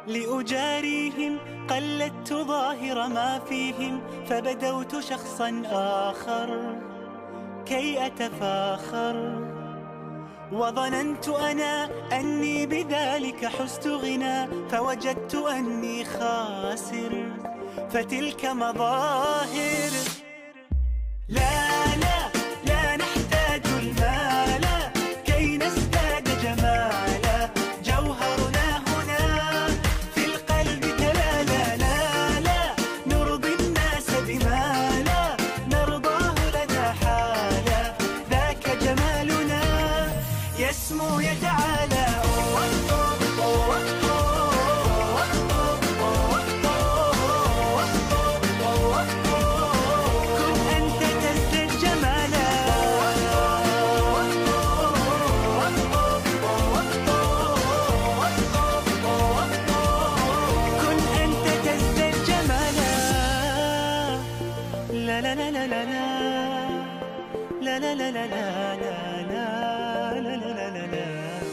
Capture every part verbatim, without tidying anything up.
لأجاريهم قلدت ظاهر ما فيهم، فبدوت شخصا آخر كي أتفاخر، وظننت أنا أني بذلك حزت غنى، فوجدت أني خاسر، فتلك مظاهر. لا لا لا نحتاج المال كي نزداد جمالا، جوهرنا هنا في القلب تلالا. لا لا نرضي الناس بما لا نرضاه لنا حالا، ذاك جمالنا يسمو يتعالى. لا لا لا لا لا لا لا لا لا لا لا لا لا.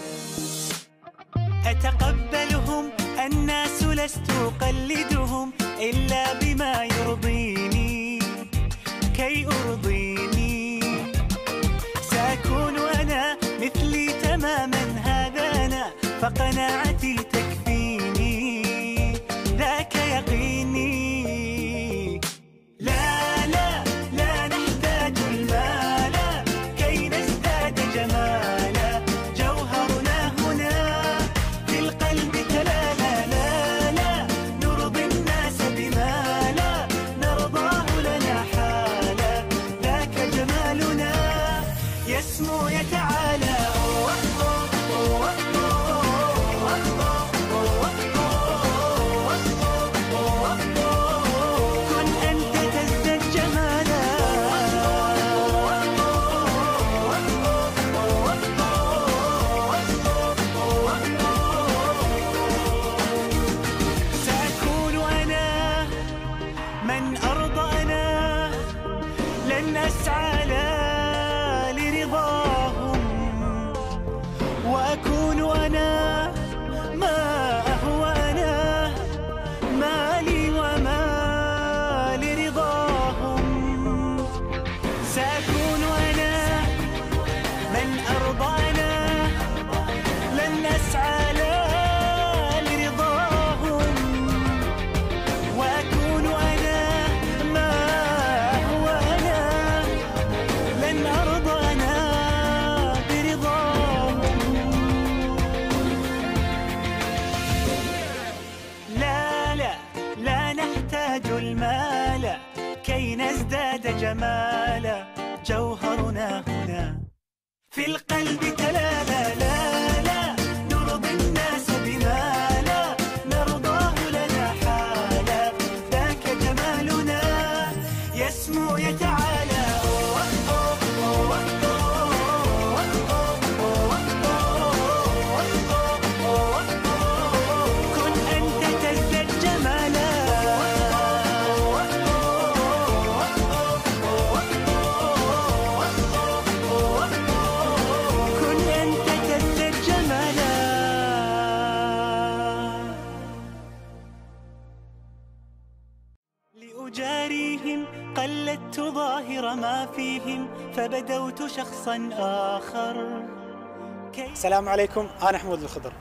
أتقبلهم الناس لست أقلدهم إلا بما يرضيني كي أرضيني، سأكون أنا مثلي تماما، هذا أنا فقناعتي تكفيني، ذاك يقيني. يسمو يتعالى. كن أنت تزداد جمالا. سأكون أنا من أرضى، أنا لن أسعى وأكون أنا ما أهوى، أنا مالي وما لرضاهم. سأكون أنا من أرضى، أنا لن أسعى لا لرضاهم، وأكون أنا ما أهوى، أنا لن أرضى أنا برضاهم. لا نحتاج المال كي نزداد جمالا، جوهرنا هنا في القلب تلالا. لا لا نرضي الناس بما لا نرضاه لنا حالا، ذاك جمالنا يسمو يتعالى. لأجاريهم قلدت ظاهر ما فيهم، فبدوت شخصا آخر. السلام عليكم، أنا حمود الخضر.